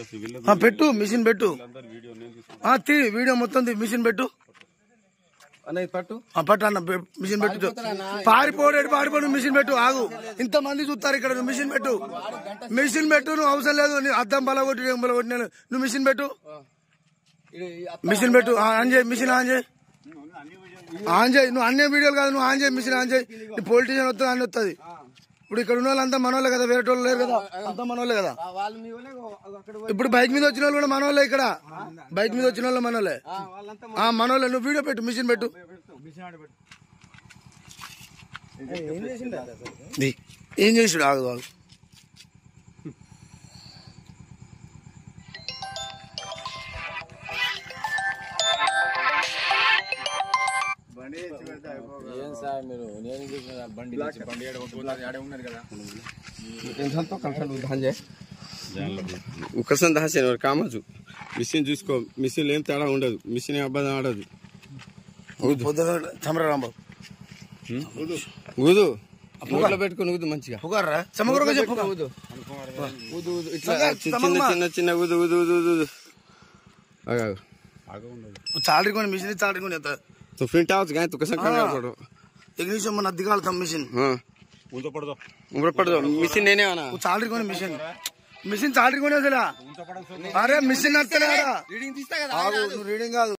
పెట్టు మిషన్ పెట్టు వీడియో మొత్తం మిషన్ పెట్టు పట్టు అన్న మిషన్ పెట్టు పారిపోడు మిషన్ పెట్టు ఆగు ఇంత మంది చూస్తారు ఇక్కడ నువ్వు మిషన్ పెట్టు నువ్వు అవసరం లేదు అద్దం బలగొట్టి నువ్వు మిషన్ పెట్టు ఆన్ చేయి మిషన్ ఆన్ చేయి నువ్వు అన్ని వీడియోలు కాదు నువ్వు ఆన్ చేయి మిషన్ ఆన్ చేయి పొలిటీషియన్ వస్తుంది అన్ని వస్తుంది ఇప్పుడు ఇక్కడ ఉన్న వాళ్ళంతా మనోళ్ళే కదా వేరే వాళ్ళు లేరు కదా అంతా మనోళ్ళే కదా ఇప్పుడు బైక్ మీద వచ్చిన వాళ్ళు కూడా మనోళ్ళే ఇక్కడ బైక్ మీద వచ్చిన వాళ్ళు మనోళ్ళే నువ్వు వీడియో పెట్టు మిషన్ పెట్టు ఏం చేసాడు ఆగు ఆగు ఒకసారి దాసాను కామచ్చు మిషన్ చూసుకో మిషన్ ఏం తేడా ఉండదు మిషన్ అబ్బాయి ఆడదు చమరాంబాబు ఊదు నోట్లో పెట్టుకుని ఊదు మంచిగా ఇట్లా చిన్న చిన్న ఊదు ఊదు ఊదు ఊదు చాలకొని మిషన్ చాలకొని तो प्रिंट आउट गए तो कैसे करना पड़ो इग्निशन मन दिखाल था मशीन हां ऊपर पड़ दो मशीन नहीं आना वो चालरी कोने मशीन चालरी कोने अरे मशीन रीडिंग तीस्ता కదా రీడింగ్ కాదు